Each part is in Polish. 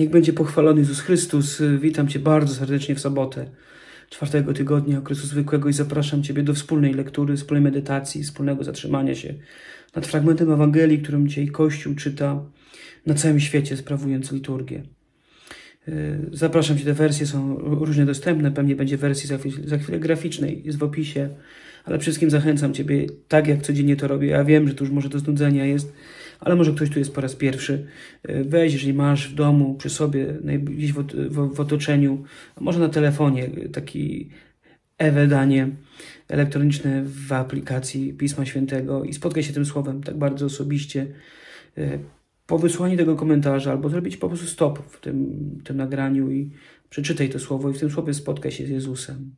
Niech będzie pochwalony Jezus Chrystus. Witam Cię bardzo serdecznie w sobotę 4. tygodnia okresu zwykłego i zapraszam Ciebie do wspólnej lektury, wspólnej medytacji, wspólnego zatrzymania się nad fragmentem Ewangelii, którą dzisiaj Kościół czyta na całym świecie, sprawując liturgię. Zapraszam Cię, te wersje są różnie dostępne, pewnie będzie wersji za chwilę graficznej, jest w opisie, ale wszystkim zachęcam Ciebie, tak jak codziennie to robię. Ja wiem, że to już może do znudzenia jest, ale może ktoś tu jest po raz pierwszy. Weź, jeżeli masz w domu, przy sobie, gdzieś w otoczeniu, a może na telefonie, taki e-wydanie elektroniczne w aplikacji Pisma Świętego i spotkaj się tym słowem tak bardzo osobiście. Po wysłaniu tego komentarza albo zrobić po prostu stop w tym nagraniu i przeczytaj to słowo i w tym słowie spotkaj się z Jezusem.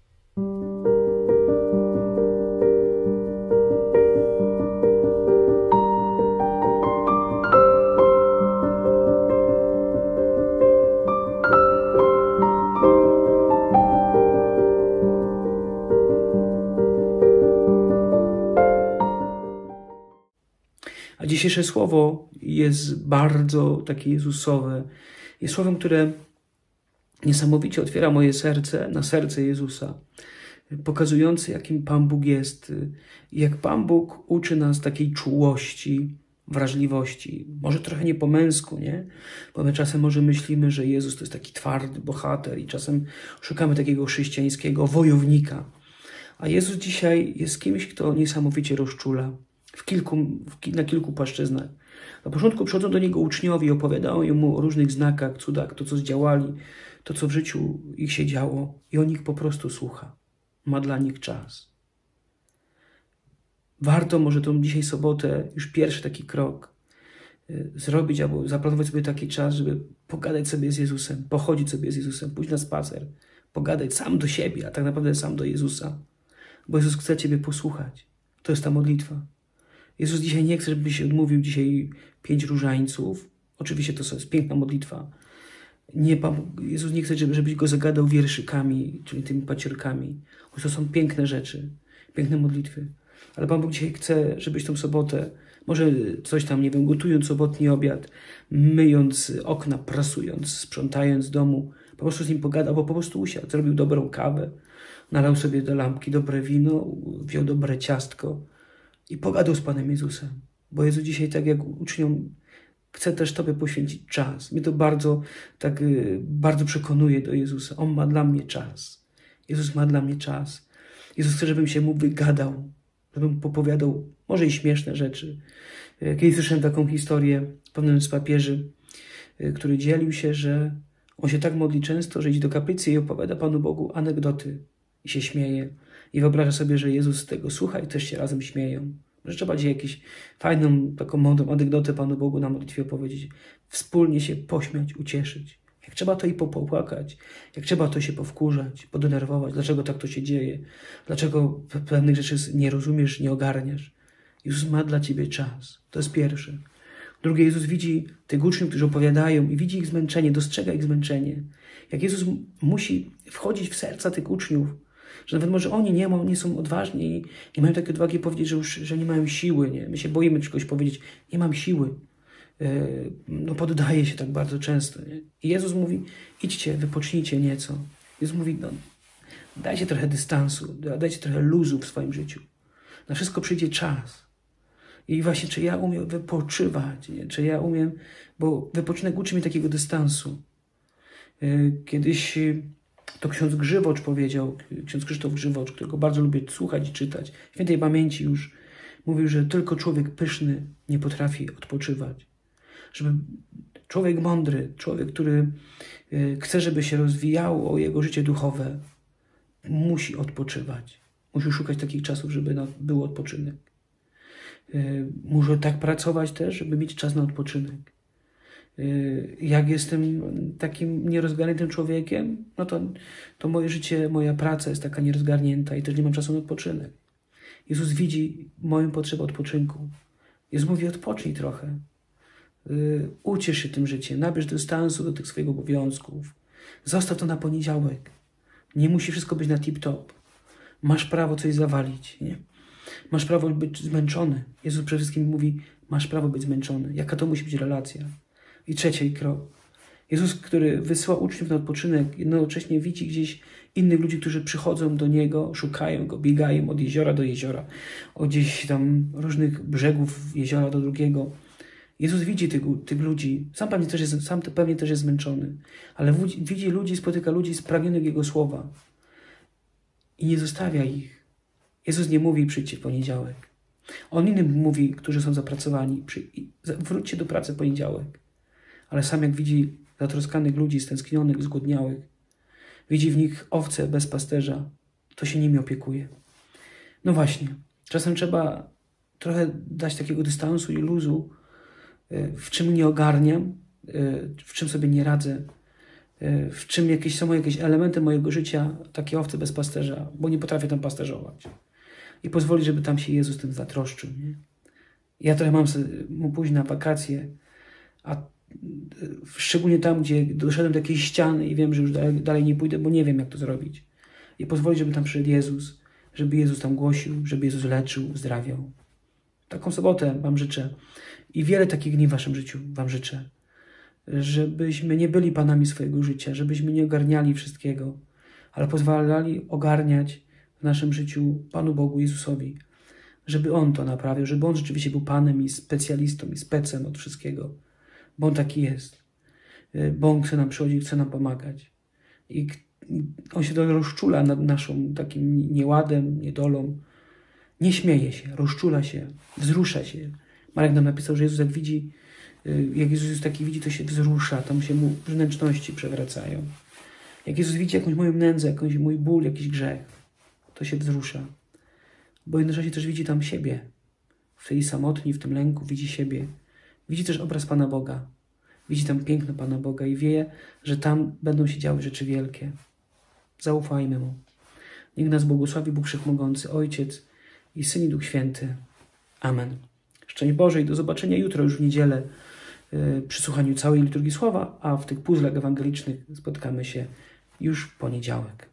A dzisiejsze słowo jest bardzo takie Jezusowe. Jest słowem, które niesamowicie otwiera moje serce na serce Jezusa, pokazujące, jakim Pan Bóg jest, jak Pan Bóg uczy nas takiej czułości, wrażliwości. Może trochę nie po męsku, nie? Bo my czasem może myślimy, że Jezus to jest taki twardy bohater i czasem szukamy takiego chrześcijańskiego wojownika. A Jezus dzisiaj jest kimś, kto niesamowicie rozczula. Na kilku płaszczyznach. Na początku przychodzą do Niego uczniowie i opowiadają Mu o różnych znakach, cudach, to co zdziałali, to co w życiu ich się działo i on ich po prostu słucha. Ma dla nich czas. Warto może tą dzisiaj sobotę, już pierwszy taki krok zrobić albo zaplanować sobie taki czas, żeby pogadać sobie z Jezusem, pochodzić sobie z Jezusem, pójść na spacer, pogadać sam do siebie, a tak naprawdę sam do Jezusa. Bo Jezus chce Ciebie posłuchać. To jest ta modlitwa. Jezus dzisiaj nie chce, żebyś odmówił dzisiaj 5 różańców. Oczywiście to jest piękna modlitwa. Jezus nie chce, żebyś Go zagadał wierszykami, czyli tymi paciorkami. To są piękne rzeczy, piękne modlitwy. Ale Pan Bóg dzisiaj chce, żebyś tą sobotę, może coś tam, nie wiem, gotując sobotni obiad, myjąc okna, prasując, sprzątając domu, po prostu z Nim pogadał, bo po prostu usiadł, zrobił dobrą kawę, nalał sobie do lampki dobre wino, wziął dobre ciastko, i pogadał z Panem Jezusem. Bo Jezus dzisiaj, tak jak uczniom, chce też Tobie poświęcić czas. Mnie to bardzo przekonuje do Jezusa. On ma dla mnie czas. Jezus ma dla mnie czas. Jezus chce, żebym się Mu wygadał, żebym popowiadał może i śmieszne rzeczy. Kiedyś słyszałem taką historię pewnym z papieży, który dzielił się, że on się tak modli często, że idzie do kaplicy i opowiada Panu Bogu anegdoty i się śmieje. I wyobraża sobie, że Jezus z tego słucha i też się razem śmieją. Że trzeba dzisiaj jakąś fajną, taką mądrą anegdotę Panu Bogu na modlitwie opowiedzieć. Wspólnie się pośmiać, ucieszyć. Jak trzeba, to i popłakać. Jak trzeba, to się powkurzać, podenerwować. Dlaczego tak to się dzieje? Dlaczego pewnych rzeczy nie rozumiesz, nie ogarniasz? Jezus ma dla Ciebie czas. To jest pierwsze. Drugie, Jezus widzi tych uczniów, którzy opowiadają i widzi ich zmęczenie, dostrzega ich zmęczenie. Jak Jezus musi wchodzić w serca tych uczniów, że nawet może oni nie są odważni i nie mają takiej odwagi powiedzieć, że nie mają siły. Nie? My się boimy czegoś powiedzieć, nie mam siły. Poddaje się tak bardzo często. Nie? I Jezus mówi, idźcie, wypocznijcie nieco. Jezus mówi, dajcie trochę dystansu, dajcie trochę luzu w swoim życiu. Na wszystko przyjdzie czas. I właśnie, czy ja umiem wypoczywać, nie? Czy ja umiem, bo wypoczynek uczy mnie takiego dystansu. Kiedyś to ksiądz Grzywocz powiedział, ksiądz Krzysztof Grzywocz, którego bardzo lubię słuchać i czytać, świętej pamięci już, mówił, że tylko człowiek pyszny nie potrafi odpoczywać. Żeby człowiek mądry, człowiek, który chce, żeby się rozwijało jego życie duchowe, musi odpoczywać. Musi szukać takich czasów, żeby był odpoczynek. Muszę tak pracować też, żeby mieć czas na odpoczynek. Jak jestem takim nierozgarniętym człowiekiem, to moje życie, moja praca jest taka nierozgarnięta i też nie mam czasu na odpoczynek. Jezus widzi moją potrzebę odpoczynku. Jezus mówi, odpocznij trochę. Uciesz się tym życiem, nabierz dystansu do tych swoich obowiązków. Zostaw to na poniedziałek. Nie musi wszystko być na tip-top. Masz prawo coś zawalić. Nie? Masz prawo być zmęczony. Jezus przede wszystkim mówi, masz prawo być zmęczony. Jaka to musi być relacja? I trzeci krok. Jezus, który wysyła uczniów na odpoczynek, jednocześnie widzi gdzieś innych ludzi, którzy przychodzą do Niego, szukają Go, biegają od jeziora do jeziora, od gdzieś tam różnych brzegów jeziora do drugiego. Jezus widzi tych ludzi. Sam pewnie też jest zmęczony, ale widzi ludzi, spotyka ludzi spragnionych Jego słowa i nie zostawia ich. Jezus nie mówi: przyjdźcie w poniedziałek. On innym mówi, którzy są zapracowani: wróćcie do pracy w poniedziałek. Ale sam jak widzi zatroskanych ludzi, stęsknionych, zgłodniałych, widzi w nich owce bez pasterza, to się nimi opiekuje. No właśnie, czasem trzeba trochę dać takiego dystansu i luzu, w czym nie ogarniam, w czym sobie nie radzę, w czym są jakieś elementy mojego życia, takie owce bez pasterza, bo nie potrafię tam pasterzować. I pozwolić, żeby tam się Jezus tym zatroszczył. Nie? Ja trochę mam mu pójść na wakacje, a szczególnie tam, gdzie doszedłem do jakiejś ściany i wiem, że już dalej nie pójdę, bo nie wiem, jak to zrobić. I pozwolić, żeby tam przyszedł Jezus, żeby Jezus tam głosił, żeby Jezus leczył, uzdrawiał. Taką sobotę wam życzę i wiele takich dni w waszym życiu wam życzę. Żebyśmy nie byli panami swojego życia, żebyśmy nie ogarniali wszystkiego, ale pozwalali ogarniać w naszym życiu Panu Bogu Jezusowi. Żeby On to naprawił, żeby On rzeczywiście był Panem i specjalistą i specem od wszystkiego. Bo On taki jest. Bo On chce nam przychodzić, chce nam pomagać. I On się rozczula nad naszą takim nieładem, niedolą. Nie śmieje się, rozczula się, wzrusza się. Marek nam napisał, że Jezus jak Jezus taki widzi, to się wzrusza, tam się mu wnętrzności przewracają. Jak Jezus widzi jakąś moją nędzę, jakiś mój ból, jakiś grzech, to się wzrusza. Bo jednocześnie też widzi tam siebie. W tej samotni, w tym lęku widzi siebie. Widzi też obraz Pana Boga. Widzi tam piękno Pana Boga i wie, że tam będą się działy rzeczy wielkie. Zaufajmy Mu. Niech nas błogosławi Bóg Wszechmogący, Ojciec i Syn i Duch Święty. Amen. Szczęść Boże i do zobaczenia jutro już w niedzielę przy słuchaniu całej liturgii słowa, a w tych puzzlach ewangelicznych spotkamy się już w poniedziałek.